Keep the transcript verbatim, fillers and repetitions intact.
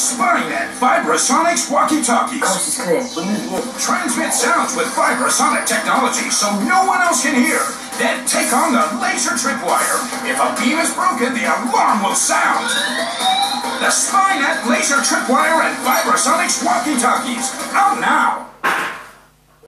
Spynet Vibrasonics walkie-talkies. Coast is clear. We're moving in. Transmit sounds with Vibrasonic technology so no one else can hear. Then take on the laser tripwire. If a beam is broken, the alarm will sound. The Spynet laser tripwire and Vibrasonics walkie-talkies. Out now.